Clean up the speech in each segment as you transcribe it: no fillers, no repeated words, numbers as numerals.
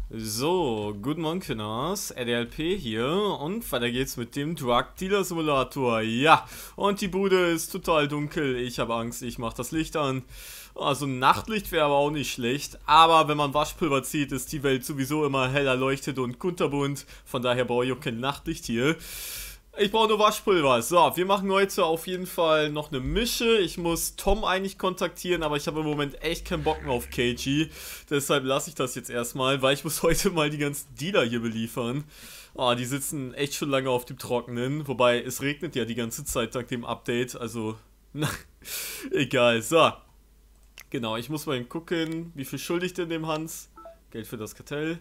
So, guten Morgen, Kinders. RDLP hier und weiter geht's mit dem Drug Dealer Simulator. Ja, und die Bude ist total dunkel. Ich habe Angst, ich mache das Licht an. Also ein Nachtlicht wäre aber auch nicht schlecht. Aber wenn man Waschpulver zieht, ist die Welt sowieso immer hell erleuchtet und kunterbunt. Von daher brauche ich auch kein Nachtlicht hier. Ich brauche nur Waschpulver. So, wir machen heute auf jeden Fall noch eine Mische. Ich muss Tom eigentlich kontaktieren, aber ich habe im Moment echt keinen Bock mehr auf KG. Deshalb lasse ich das jetzt erstmal, weil ich muss heute mal die ganzen Dealer hier beliefern. Oh, die sitzen echt schon lange auf dem Trockenen. Wobei, es regnet ja die ganze Zeit dank dem Update. Also, na, egal. So, genau, ich muss mal gucken, wie viel schuldig denn dem Hans. Geld für das Kartell.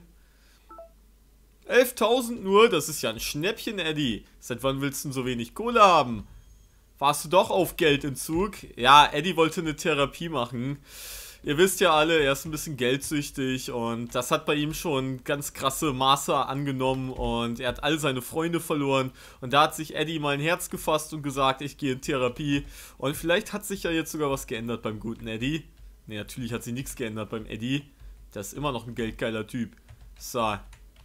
11.000 nur, das ist ja ein Schnäppchen, Eddie. Seit wann willst du denn so wenig Kohle haben? Warst du doch auf Geldentzug? Ja, Eddie wollte eine Therapie machen. Ihr wisst ja alle, er ist ein bisschen geldsüchtig und das hat bei ihm schon ganz krasse Maße angenommen und er hat all seine Freunde verloren. Und da hat sich Eddie mal ein Herz gefasst und gesagt, ich gehe in Therapie. Und vielleicht hat sich ja jetzt sogar was geändert beim guten Eddie. Ne, natürlich hat sich nichts geändert beim Eddie. Der ist immer noch ein geldgeiler Typ. So.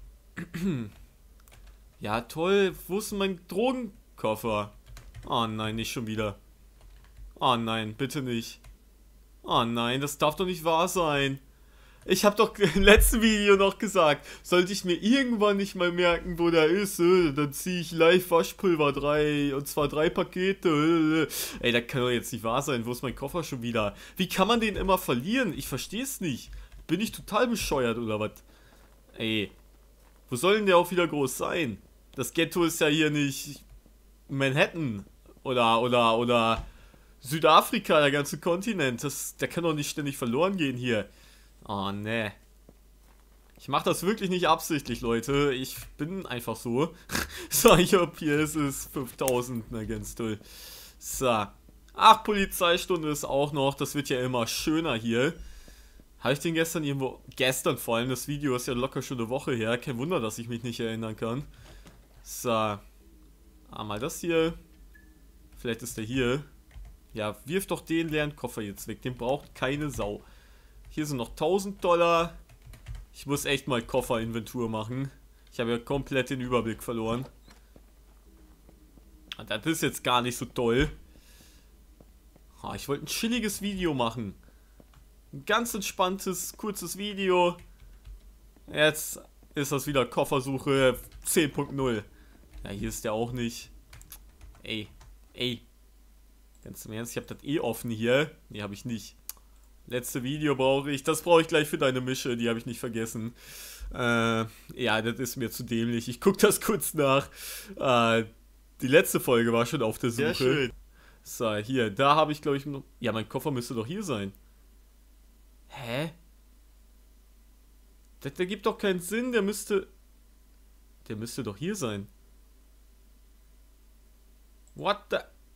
Ja, toll. Wo ist denn mein Drogenkoffer? Oh nein, nicht schon wieder. Oh nein, bitte nicht. Oh nein, das darf doch nicht wahr sein. Ich habe doch im letzten Video noch gesagt, sollte ich mir irgendwann nicht mal merken, wo der ist, dann ziehe ich live Waschpulver 3, und zwar 3 Pakete. Ey, das kann doch jetzt nicht wahr sein. Wo ist mein Koffer schon wieder? Wie kann man den immer verlieren? Ich verstehe es nicht. Bin ich total bescheuert oder was? Ey. Wo soll denn der auch wieder groß sein? Das Ghetto ist ja hier nicht Manhattan oder Südafrika, der ganze Kontinent. Der kann doch nicht ständig verloren gehen hier. Oh, ne. Ich mache das wirklich nicht absichtlich, Leute. Ich bin einfach so. So, ich hab hier, es ist 5000. Na, ganz toll. So. Ach, Polizeistunde ist auch noch. Das wird ja immer schöner hier. Habe ich den gestern irgendwo... Gestern vor allem, das Video ist ja locker schon eine Woche her. Kein Wunder, dass ich mich nicht erinnern kann. So. Mal das hier. Vielleicht ist der hier. Ja, wirf doch den leeren Koffer jetzt weg. Den braucht keine Sau. Hier sind noch 1000 Dollar. Ich muss echt mal Kofferinventur machen. Ich habe ja komplett den Überblick verloren. Das ist jetzt gar nicht so toll. Ich wollte ein chilliges Video machen. Ein ganz entspanntes, kurzes Video. Jetzt ist das wieder Koffersuche 10.0. Ja, hier ist der auch nicht. Ey. Ganz im Ernst, ich habe das eh offen hier. Nee, habe ich nicht. Letzte Video brauche ich. Das brauche ich gleich für deine Mische, die habe ich nicht vergessen. Ja, das ist mir zu dämlich. Ich gucke das kurz nach. Die letzte Folge war schon auf der Suche. Sehr schön. So, hier, da habe ich glaube ich... Ja, mein Koffer müsste doch hier sein. Hä? Das ergibt doch keinen Sinn, der müsste doch hier sein. What the...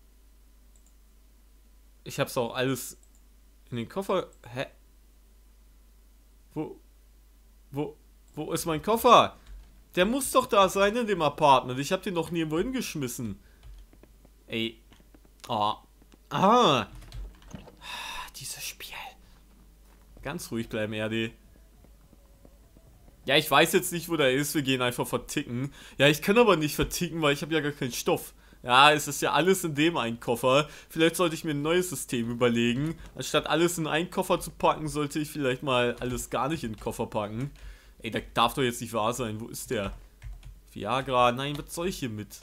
Ich hab's auch alles in den Koffer... Hä? Wo ist mein Koffer? Der muss doch da sein in dem Apartment. Ich hab den doch nirgendwo hingeschmissen. Ey. Oh. Dieses Spiel. Ganz ruhig bleiben, RD. Ja, ich weiß jetzt nicht, wo der ist. Wir gehen einfach verticken. Ja, ich kann aber nicht verticken, weil ich habe ja gar keinen Stoff. Ja, es ist ja alles in dem einen Koffer. Vielleicht sollte ich mir ein neues System überlegen. Anstatt alles in einen Koffer zu packen, sollte ich vielleicht mal alles gar nicht in den Koffer packen. Ey, das darf doch jetzt nicht wahr sein. Wo ist der? Viagra. Nein, was soll ich hier mit?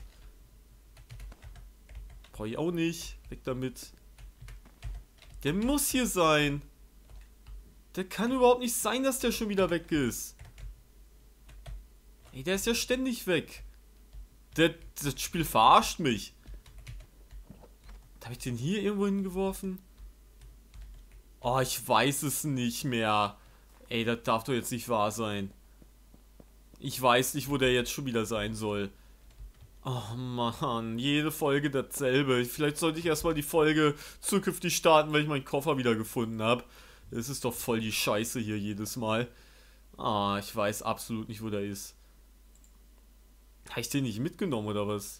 Brauche ich auch nicht. Weg damit. Der muss hier sein. Der kann überhaupt nicht sein, dass der schon wieder weg ist. Ey, der ist ja ständig weg. Das Spiel verarscht mich. Habe ich den hier irgendwo hingeworfen? Oh, ich weiß es nicht mehr. Ey, das darf doch jetzt nicht wahr sein. Ich weiß nicht, wo der jetzt schon wieder sein soll. Oh Mann, jede Folge dasselbe. Vielleicht sollte ich erstmal die Folge zukünftig starten, wenn ich meinen Koffer wieder gefunden habe. Es ist doch voll die Scheiße hier jedes Mal. Ich weiß absolut nicht, wo der ist. Habe ich den nicht mitgenommen oder was?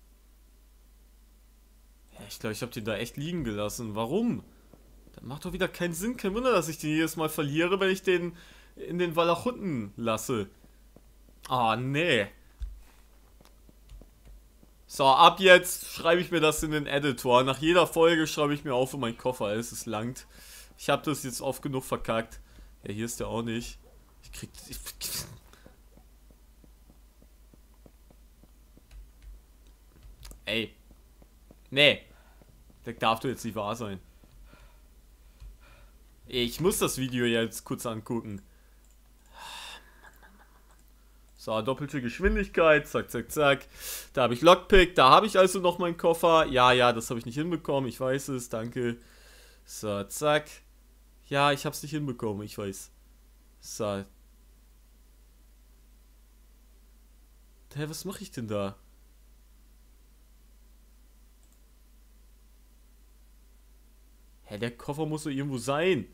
Ja, ich glaube, ich habe den da echt liegen gelassen. Warum? Das macht doch wieder keinen Sinn. Kein Wunder, dass ich den jedes Mal verliere, wenn ich den in den Walachutten lasse. Ah, nee. So, ab jetzt schreibe ich mir das in den Editor. Nach jeder Folge schreibe ich mir auf, wo mein Koffer ist. Es langt. Ich habe das jetzt oft genug verkackt. Ja, hier ist der auch nicht. Ich krieg... Ey. Nee. Das darf doch jetzt nicht wahr sein. Ich muss das Video jetzt kurz angucken. So, doppelte Geschwindigkeit, zack, zack, zack. Da habe ich Lockpick, da habe ich also noch meinen Koffer. Ja, ja, das habe ich nicht hinbekommen, ich weiß es, danke. So, zack. Ja, ich habe es nicht hinbekommen, ich weiß. So. Hä, was mache ich denn da? Hä, der Koffer muss doch irgendwo sein.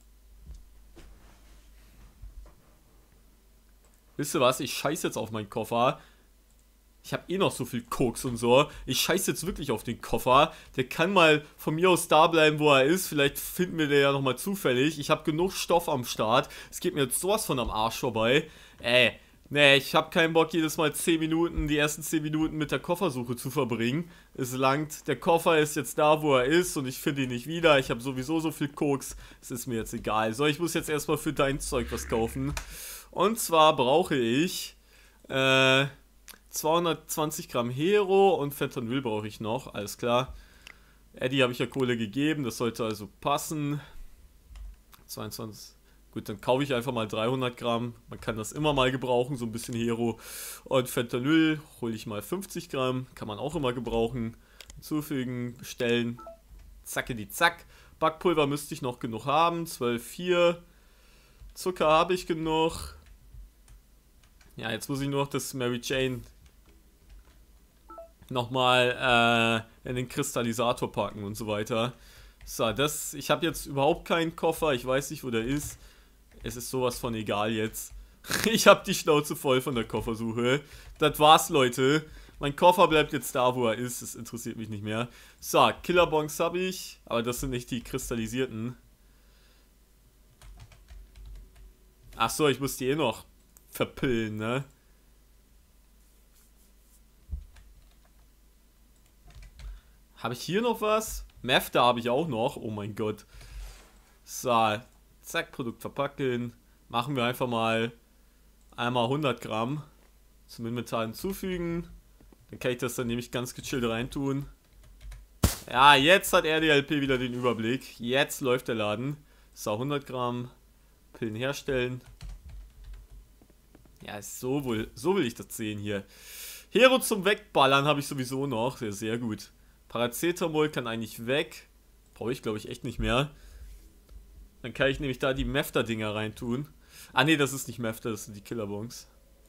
Wisst ihr was? Ich scheiße jetzt auf meinen Koffer. Ich habe eh noch so viel Koks und so. Ich scheiße jetzt wirklich auf den Koffer. Der kann mal von mir aus da bleiben, wo er ist. Vielleicht finden wir den ja nochmal zufällig. Ich habe genug Stoff am Start. Es geht mir jetzt sowas von am Arsch vorbei. Nee, ich habe keinen Bock, jedes Mal 10 Minuten, die ersten 10 Minuten mit der Koffersuche zu verbringen. Es langt. Der Koffer ist jetzt da, wo er ist und ich finde ihn nicht wieder. Ich habe sowieso so viel Koks. Es ist mir jetzt egal. So, ich muss jetzt erstmal für dein Zeug was kaufen. Und zwar brauche ich 220 Gramm Hero und Fentanyl brauche ich noch, alles klar. Eddie habe ich ja Kohle gegeben, das sollte also passen. 22, gut, dann kaufe ich einfach mal 300 Gramm. Man kann das immer mal gebrauchen, so ein bisschen Hero. Und Fentanyl hole ich mal 50 Gramm, kann man auch immer gebrauchen. Hinzufügen, bestellen, zacke die zack. Backpulver müsste ich noch genug haben, 12,4. Zucker habe ich genug. Ja, jetzt muss ich nur noch das Mary Jane nochmal in den Kristallisator packen und so weiter. So, ich habe jetzt überhaupt keinen Koffer. Ich weiß nicht, wo der ist. Es ist sowas von egal jetzt. Ich habe die Schnauze voll von der Koffersuche. Das war's, Leute. Mein Koffer bleibt jetzt da, wo er ist. Das interessiert mich nicht mehr. So, Killerbongs habe ich. Aber das sind nicht die kristallisierten. Achso, ich muss die eh noch verpillen, ne? Habe ich hier noch was? Meth, da habe ich auch noch. Oh mein Gott. So, zack, Produkt verpacken. Machen wir einfach mal einmal 100 Gramm zum Inventar hinzufügen. Dann kann ich das dann nämlich ganz gechillt reintun. Ja, jetzt hat RDLP wieder den Überblick. Jetzt läuft der Laden. So, 100 Gramm Pillen herstellen. Ja, so will ich das sehen hier. Hero zum Wegballern habe ich sowieso noch. Sehr, sehr gut. Paracetamol kann eigentlich weg. Brauche ich, glaube ich, echt nicht mehr. Dann kann ich nämlich da die Mefta-Dinger reintun. Ah, ne, das ist nicht Mefta, das sind die Killerbongs.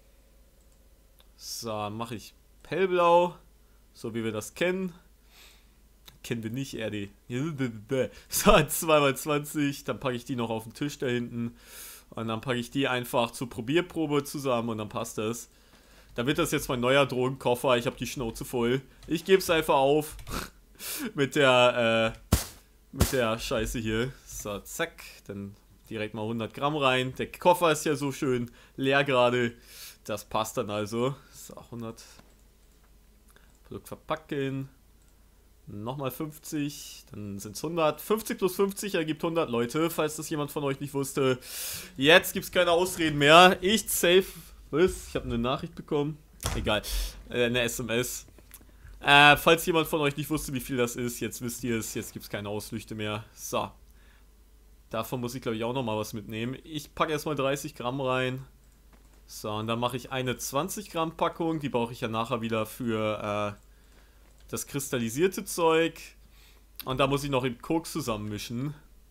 So, mache ich hellblau. So wie wir das kennen. Kennen wir nicht, RD. So, 2x20. Dann packe ich die noch auf den Tisch da hinten. Und dann packe ich die einfach zur Probierprobe zusammen und dann passt das. Da wird das jetzt mein neuer Drogenkoffer. Ich habe die Schnauze voll. Ich gebe es einfach auf. mit der Scheiße hier. So, zack. Dann direkt mal 100 Gramm rein. Der Koffer ist ja so schön leer gerade. Das passt dann also. So, 100. Produkt verpacken. Nochmal 50, dann sind es 100. 50 plus 50 ergibt 100, Leute, falls das jemand von euch nicht wusste. Jetzt gibt es keine Ausreden mehr. Ich safe. Was? Ich habe eine Nachricht bekommen. Egal. Eine SMS. Falls jemand von euch nicht wusste, wie viel das ist, jetzt wisst ihr es. Jetzt gibt es keine Ausflüchte mehr. So. Davon muss ich, glaube ich, auch nochmal was mitnehmen. Ich packe erstmal 30 Gramm rein. So, und dann mache ich eine 20 Gramm Packung. Die brauche ich ja nachher wieder für das kristallisierte Zeug. Und da muss ich noch in Koks zusammenmischen.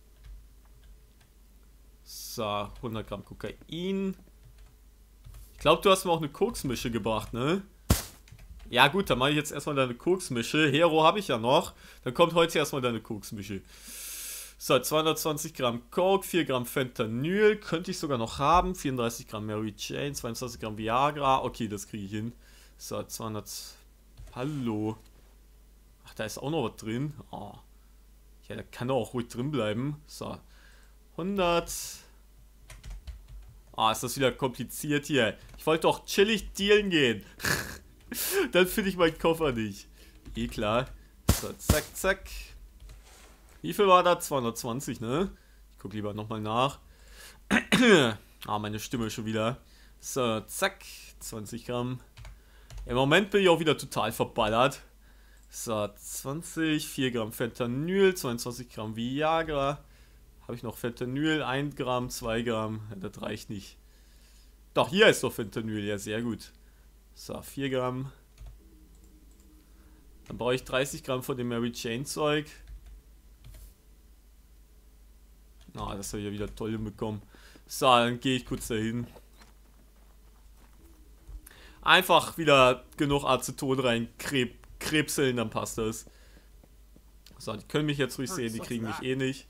So, 100 Gramm Kokain. Ich glaube, du hast mir auch eine Koksmische gebracht, ne? Ja gut, dann mache ich jetzt erstmal deine Koksmische. Hero habe ich ja noch. Dann kommt heute erstmal deine Koksmische. So, 220 Gramm Coke, 4 Gramm Fentanyl. Könnte ich sogar noch haben. 34 Gramm Mary Jane, 22 Gramm Viagra. Okay, das kriege ich hin. So, 200... Hallo. Ach, da ist auch noch was drin. Oh. Ja, da kann doch auch ruhig drin bleiben. So. 100. Ah, ist das wieder kompliziert hier. Ich wollte doch chillig dealen gehen. Dann finde ich meinen Koffer nicht. Eh klar. So, zack, zack. Wie viel war da? 220, ne? Ich gucke lieber nochmal nach. Ah, meine Stimme schon wieder. So, zack. 20 Gramm. Im Moment bin ich auch wieder total verballert. So, 20, 4 Gramm Fentanyl, 22 Gramm Viagra. Habe ich noch Fentanyl, 1 Gramm, 2 Gramm. Ja, das reicht nicht. Doch, hier ist doch Fentanyl, ja, sehr gut. So, 4 Gramm. Dann brauche ich 30 Gramm von dem Mary Jane Zeug. Ah, das habe ich ja wieder toll hinbekommen. So, dann gehe ich kurz dahin. Einfach wieder genug Aceton rein krebseln, dann passt das. So, die können mich jetzt ruhig sehen, die kriegen mich eh nicht.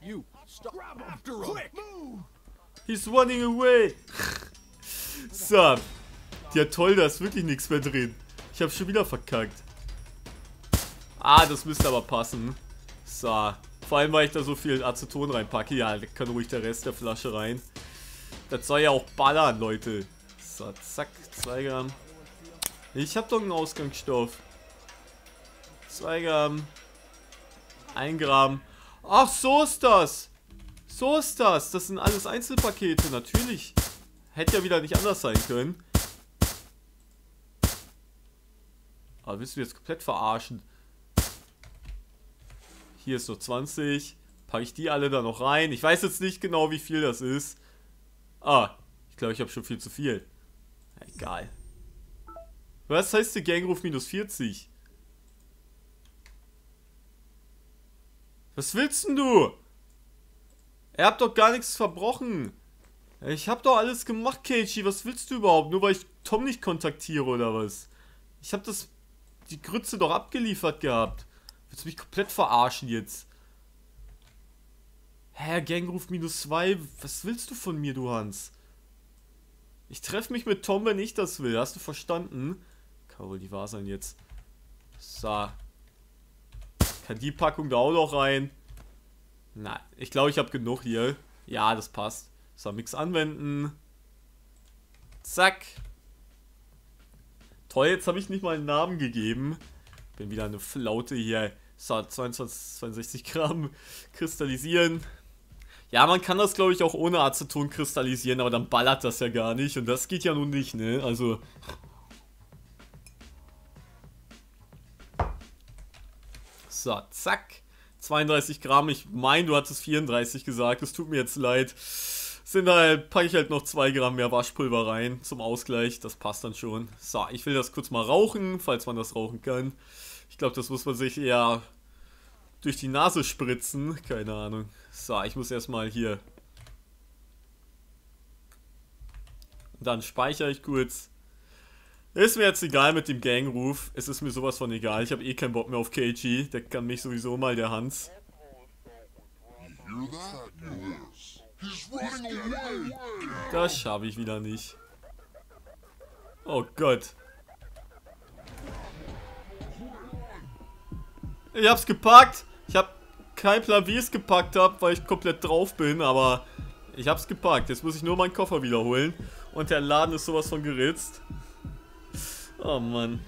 He's running away. So. Ja toll, da ist wirklich nichts mehr drin. Ich habe schon wieder verkackt. Ah, das müsste aber passen. So. Vor allem, weil ich da so viel Aceton reinpacke. Ja, da kann ruhig der Rest der Flasche rein. Das soll ja auch ballern, Leute. So, zack, 2 Gramm. Ich habe doch einen Ausgangsstoff. 2 Gramm. 1 Gramm. Ach, so ist das. So ist das. Das sind alles Einzelpakete, natürlich. Hätte ja wieder nicht anders sein können. Aber willst du jetzt komplett verarschen? Hier ist noch 20. Packe ich die alle da noch rein. Ich weiß jetzt nicht genau, wie viel das ist. Ah, ich glaube, ich habe schon viel zu viel. Egal. Was heißt der Gangruf minus 40? Was willst denn du? Er hat doch gar nichts verbrochen. Ich habe doch alles gemacht, Keiichi. Was willst du überhaupt? Nur weil ich Tom nicht kontaktiere oder was? Ich habe die Grütze doch abgeliefert gehabt. Willst du mich komplett verarschen jetzt? Hä, Gangruf minus 2. Was willst du von mir, du Hans? Ich treffe mich mit Tom, wenn ich das will. Hast du verstanden? Kann wohl die wahr sein jetzt. So. Kann die Packung da auch noch rein? Nein, ich glaube, ich habe genug hier. Ja, das passt. So, Mix anwenden. Zack. Toll, jetzt habe ich nicht mal einen Namen gegeben. Bin wieder eine Flaute hier. So, 62 Gramm kristallisieren. Ja, man kann das, glaube ich, auch ohne Aceton kristallisieren, aber dann ballert das ja gar nicht. Und das geht ja nun nicht, ne? Also... So, zack. 32 Gramm. Ich meine, du hattest 34 gesagt. Es tut mir jetzt leid. Packe ich halt noch 2 Gramm mehr Waschpulver rein zum Ausgleich. Das passt dann schon. So, ich will das kurz mal rauchen, falls man das rauchen kann. Ich glaube, das muss man sich eher durch die Nase spritzen. Keine Ahnung. So, ich muss erstmal hier. Dann speichere ich kurz. Ist mir jetzt egal mit dem Gangruf. Es ist mir sowas von egal. Ich habe eh keinen Bock mehr auf Keiichi. Der kann mich sowieso mal, der Hans. Das schaffe ich wieder nicht. Oh Gott. Ich hab's gepackt. Ich hab keinen Plan, wie ich es gepackt habe, weil ich komplett drauf bin, aber ich hab's gepackt. Jetzt muss ich nur meinen Koffer wiederholen. Und der Laden ist sowas von geritzt. Oh Mann.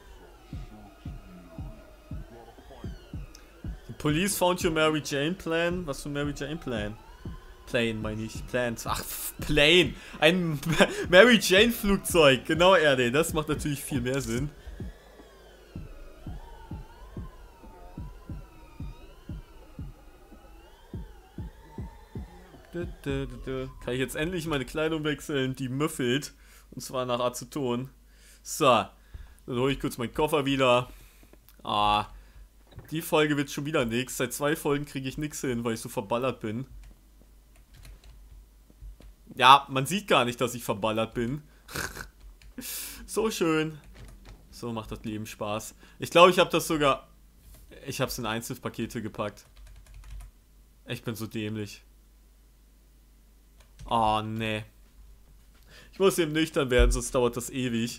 The police found your Mary Jane plan. Was für ein Mary Jane plan? Plane meine ich. Plans. Ach, Plane. Ein Mary Jane Flugzeug. Genau, RD. Das macht natürlich viel mehr Sinn. Kann ich jetzt endlich meine Kleidung wechseln, die müffelt. Und zwar nach Aceton. So, dann hole ich kurz meinen Koffer wieder. Ah, die Folge wird schon wieder nichts. Seit 2 Folgen kriege ich nichts hin, weil ich so verballert bin. Ja, man sieht gar nicht, dass ich verballert bin. So schön. So macht das Leben Spaß. Ich glaube, ich habe das sogar... Ich habe es in Einzelpakete gepackt. Ich bin so dämlich. Oh, nee. Ich muss eben nüchtern werden, sonst dauert das ewig.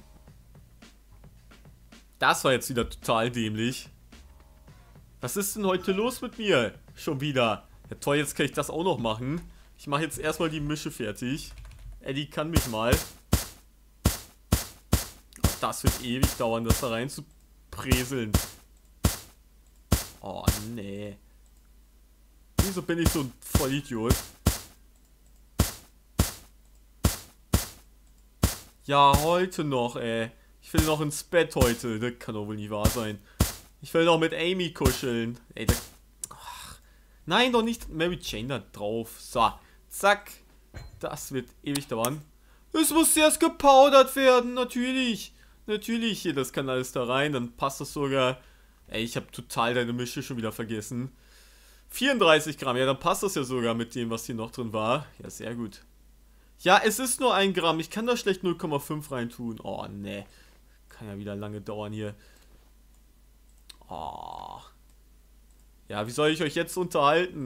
Das war jetzt wieder total dämlich. Was ist denn heute los mit mir? Schon wieder. Ja toll, jetzt kann ich das auch noch machen. Ich mache jetzt erstmal die Mische fertig. Eddie kann mich mal. Oh, das wird ewig dauern, das da rein zu präseln. Oh, nee. Wieso bin ich so ein Vollidiot? Ja, heute noch, ey. Ich will noch ins Bett heute. Das kann doch wohl nicht wahr sein. Ich will noch mit Amy kuscheln. Ey, ach, nein, doch nicht Mary Jane da drauf. So, zack. Das wird ewig dauern. Es muss erst gepowdert werden, natürlich. Natürlich, hier, das kann alles da rein. Dann passt das sogar. Ey, ich habe total deine Mische schon wieder vergessen. 34 Gramm, ja, dann passt das ja sogar mit dem, was hier noch drin war. Ja, sehr gut. Ja, es ist nur 1 Gramm. Ich kann da schlecht 0,5 reintun. Oh, ne. Kann ja wieder lange dauern hier. Oh. Ja, wie soll ich euch jetzt unterhalten?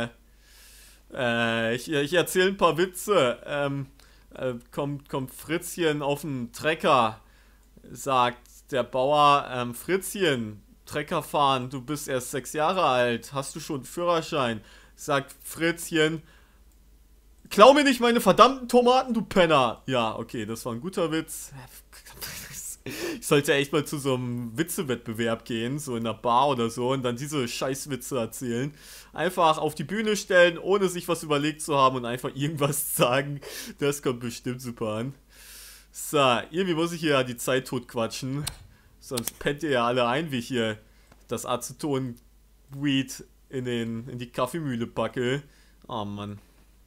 Ich erzähle ein paar Witze. Kommt Fritzchen auf den Trecker. Sagt der Bauer, Fritzchen, Trecker fahren, du bist erst 6 Jahre alt. Hast du schon einen Führerschein? Sagt Fritzchen, klau mir nicht meine verdammten Tomaten, du Penner. Ja, okay, das war ein guter Witz. Ich sollte echt mal zu so einem Witzewettbewerb gehen, so in einer Bar oder so, und dann diese Scheißwitze erzählen. Einfach auf die Bühne stellen, ohne sich was überlegt zu haben und einfach irgendwas sagen. Das kommt bestimmt super an. So, irgendwie muss ich hier ja die Zeit tot quatschen. Sonst pennt ihr ja alle ein, wie ich hier das Aceton-Weed in die Kaffeemühle packe. Oh Mann.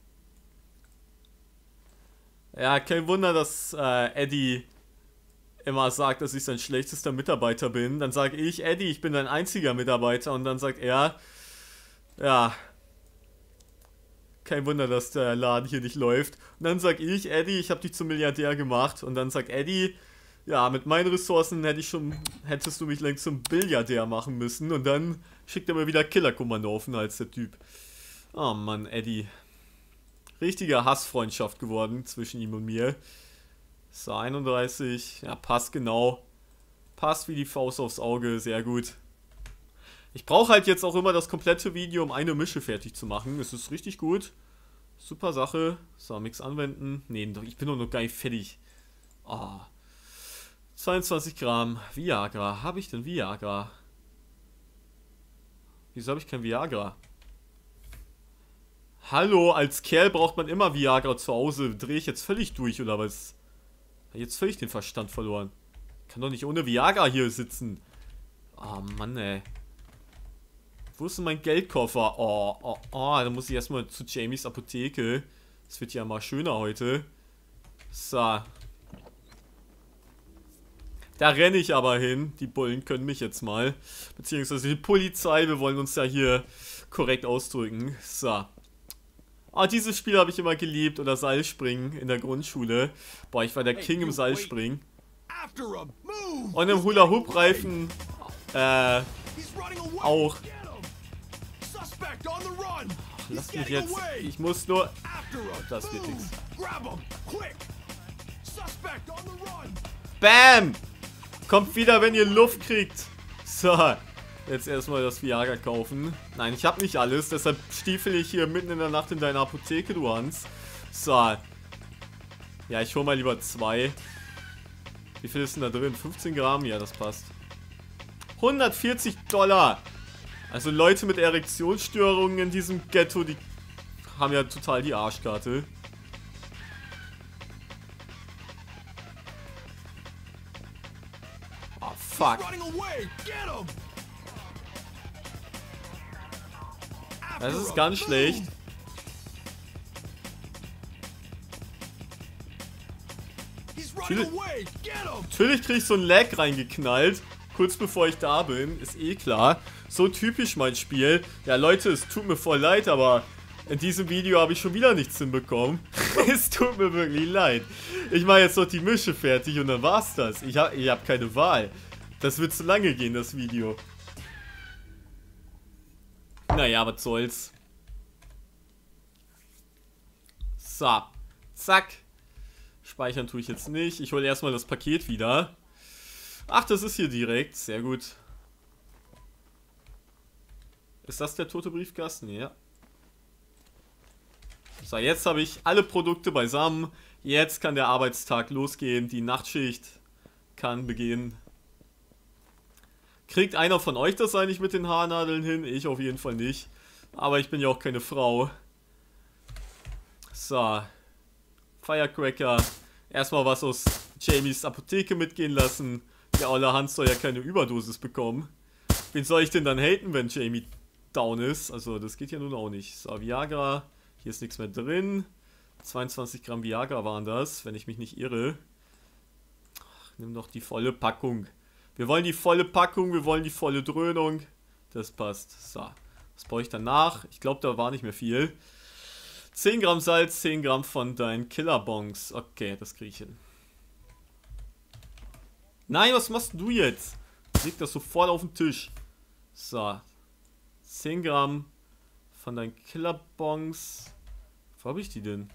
Ja, kein Wunder, dass Eddie immer sagt, dass ich sein schlechtester Mitarbeiter bin. Dann sage ich, Eddie, ich bin dein einziger Mitarbeiter. Und dann sagt er, ja, kein Wunder, dass der Laden hier nicht läuft. Und dann sage ich, Eddie, ich habe dich zum Milliardär gemacht. Und dann sagt Eddie, ja, mit meinen Ressourcen hättest du mich längst zum Billiardär machen müssen. Und dann schickt er mir wieder Killerkommando auf als der Typ. Oh Mann, Eddie. Richtige Hassfreundschaft geworden zwischen ihm und mir. So, 31. Ja, passt genau. Passt wie die Faust aufs Auge. Sehr gut. Ich brauche halt jetzt auch immer das komplette Video, um eine Mische fertig zu machen. Das ist richtig gut. Super Sache. So, Mix anwenden. Nee, ich bin doch noch gar nicht fertig. Oh. 22 Gramm. Viagra. Habe ich denn Viagra? Wieso habe ich kein Viagra? Hallo, als Kerl braucht man immer Viagra zu Hause. Drehe ich jetzt völlig durch, oder was? Jetzt völlig den Verstand verloren. Ich kann doch nicht ohne Viagra hier sitzen. Oh Mann, ey. Wo ist denn mein Geldkoffer? Oh, da muss ich erstmal zu Jamies Apotheke. Das wird ja mal schöner heute. So. Da renne ich aber hin. Die Bullen können mich jetzt mal. Beziehungsweise die Polizei. Wir wollen uns ja hier korrekt ausdrücken. So. Dieses Spiel habe ich immer geliebt. Oder Seilspringen in der Grundschule. Boah, ich war der King im Seilspringen. Und im Hula-Hoop-Reifen auch. Ach, lass mich jetzt. Ich muss nur. Oh, das wird nichts. Bam! Kommt wieder, wenn ihr Luft kriegt. So. Jetzt erstmal das Viagra kaufen. Nein, ich habe nicht alles. Deshalb stiefel ich hier mitten in der Nacht in deiner Apotheke, du Hans. So. Ja, ich hole mal lieber 2. Wie viel ist denn da drin? 15 Gramm? Ja, das passt. $140. Also Leute mit Erektionsstörungen in diesem Ghetto, die haben ja total die Arschkarte. Oh, fuck. Das ist ganz schlecht. Natürlich krieg ich so ein Lag reingeknallt, kurz bevor ich da bin, ist eh klar. So typisch mein Spiel. Ja Leute, es tut mir voll leid, aber in diesem Video habe ich schon wieder nichts hinbekommen. Es tut mir wirklich leid. Ich mache jetzt noch die Mische fertig und dann war's das. Ich hab keine Wahl. Das wird zu lange gehen, das Video. Naja, was soll's. So. Zack. Speichern tue ich jetzt nicht. Ich hole erstmal das Paket wieder. Ach, das ist hier direkt. Sehr gut. Ist das der tote Briefkasten? Ja. So, jetzt habe ich alle Produkte beisammen. Jetzt kann der Arbeitstag losgehen. Die Nachtschicht kann beginnen. Kriegt einer von euch das eigentlich mit den Haarnadeln hin? Ich auf jeden Fall nicht. Aber ich bin ja auch keine Frau. So. Firecracker. Erstmal was aus Jamies Apotheke mitgehen lassen. Der olle Hans soll ja keine Überdosis bekommen. Wen soll ich denn dann haten, wenn Jamie down ist? Also das geht ja nun auch nicht. So, Viagra. Hier ist nichts mehr drin. 22 Gramm Viagra waren das, wenn ich mich nicht irre. Ach, nimm doch die volle Packung. Wir wollen die volle Packung, wir wollen die volle Dröhnung. Das passt. So, was brauche ich danach? Ich glaube, da war nicht mehr viel. 10 Gramm Salz, 10 Gramm von deinen Killerbongs. Okay, das kriege ich hin. Nein, was machst du jetzt? Leg das sofort auf den Tisch. So. 10 Gramm von deinen Killerbongs. Wo habe ich die denn?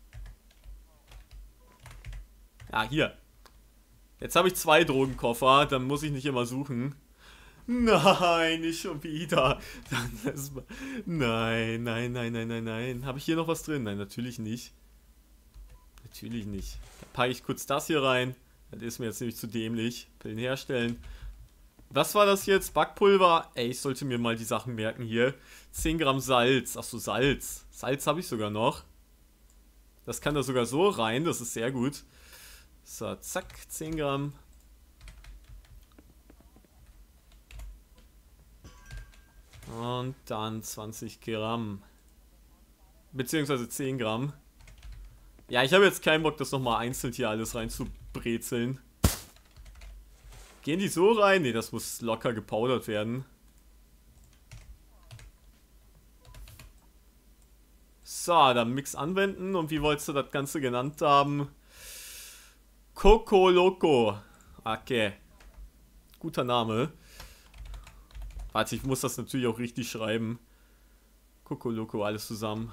Ja, hier. Jetzt habe ich 2 Drogenkoffer, dann muss ich nicht immer suchen. Nein, nicht schon wieder. Nein, nein, nein, nein, nein, nein. Habe ich hier noch was drin? Nein, natürlich nicht. Natürlich nicht. Da packe ich kurz das hier rein. Das ist mir jetzt nämlich zu dämlich. Pillen herstellen. Was war das jetzt? Backpulver? Ey, ich sollte mir mal die Sachen merken hier. 10 Gramm Salz. Achso, Salz. Salz habe ich sogar noch. Das kann da sogar so rein. Das ist sehr gut. So, zack. 10 Gramm. Und dann 20 Gramm. Beziehungsweise 10 Gramm. Ja, ich habe jetzt keinen Bock, das nochmal einzeln hier alles rein zu brezeln. Gehen die so rein? Ne, das muss locker gepowdert werden. So, dann Mix anwenden. Und wie wolltest du das Ganze genannt haben? Coco Loco. Okay. Guter Name. Warte, ich muss das natürlich auch richtig schreiben. Coco Loco, alles zusammen.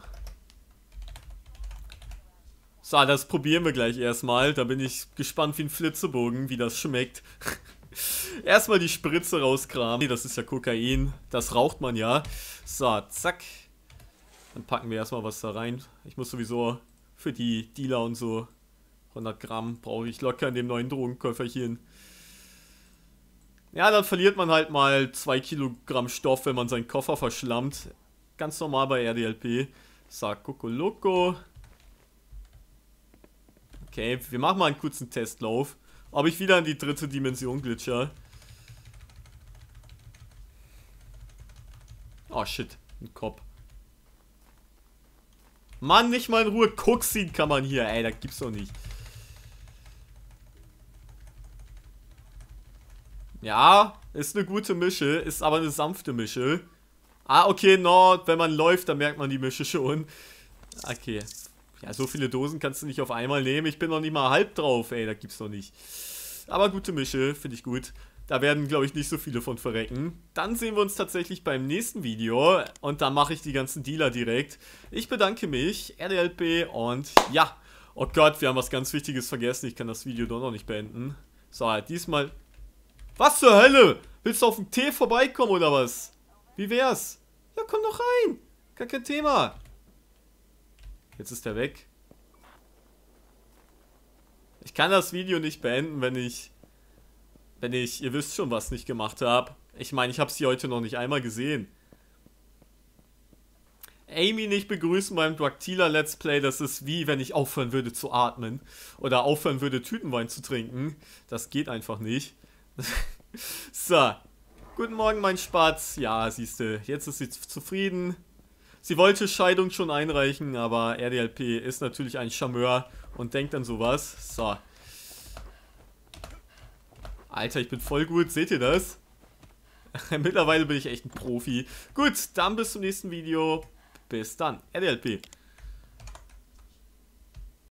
So, das probieren wir gleich erstmal. Da bin ich gespannt wie ein Flitzebogen, wie das schmeckt. Erstmal die Spritze rauskramen. Nee, das ist ja Kokain. Das raucht man ja. So, zack. Dann packen wir erstmal was da rein. Ich muss sowieso für die Dealer und so 100 Gramm brauche ich locker in dem neuen Drogenköfferchen. Ja, dann verliert man halt mal 2 Kilogramm Stoff, wenn man seinen Koffer verschlammt. Ganz normal bei RDLP. So, Coco Loco. Okay, wir machen mal einen kurzen Testlauf. Ob ich wieder in die 3. Dimension glitscher. Oh shit, ein Kopf. Mann, nicht mal in Ruhe Koksin kann man hier. Ey, das gibt's doch nicht. Ja, ist eine gute Mische, ist aber eine sanfte Mische. Ah, okay, wenn man läuft, dann merkt man die Mische schon. Okay. Ja, so viele Dosen kannst du nicht auf einmal nehmen. Ich bin noch nicht mal halb drauf, ey, das gibt's doch nicht. Aber gute Mische, finde ich gut. Da werden, glaube ich, nicht so viele von verrecken. Dann sehen wir uns tatsächlich beim nächsten Video. Und dann mache ich die ganzen Dealer direkt. Ich bedanke mich, RDLP, und ja. Oh Gott, wir haben was ganz Wichtiges vergessen. Ich kann das Video doch noch nicht beenden. So, diesmal... Was zur Hölle? Willst du auf den Tee vorbeikommen oder was? Wie wär's? Ja, komm doch rein. Gar kein Thema. Jetzt ist er weg. Ich kann das Video nicht beenden, wenn ich, ihr wisst schon, was, nicht gemacht habe. Ich meine, ich habe sie heute noch nicht einmal gesehen. Amy nicht begrüßen beim Dractila Let's Play, das ist wie, wenn ich aufhören würde zu atmen. Oder aufhören würde, Tütenwein zu trinken. Das geht einfach nicht. So. Guten Morgen, mein Spatz. Ja, siehste, jetzt ist sie zufrieden. Sie wollte Scheidung schon einreichen, aber RDLP ist natürlich ein Charmeur und denkt an sowas. So. Alter, ich bin voll gut. Seht ihr das? Mittlerweile bin ich echt ein Profi. Gut, dann bis zum nächsten Video. Bis dann. RDLP.